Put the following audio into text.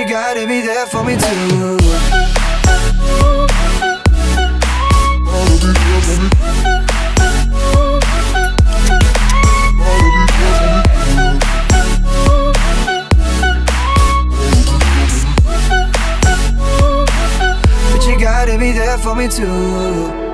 gotta be there for me too. But you gotta be there for me too.